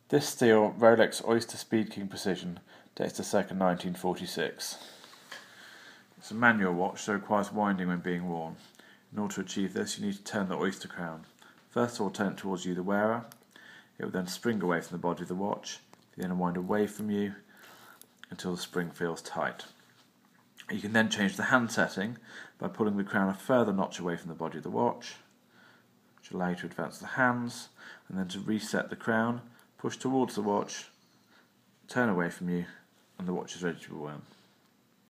This steel Rolex Oyster Speedking Precision dates to circa 1946. It's a manual watch, so it requires winding when being worn. In order to achieve this, you need to turn the oyster crown. First of all, turn it towards you, the wearer. It will then spring away from the body of the watch, then wind away from you until the spring feels tight. You can then change the hand setting by pulling the crown a further notch away from the body of the watch, which will allow you to advance the hands, and then to reset the crown, push towards the watch, turn away from you, and the watch is ready to be worn.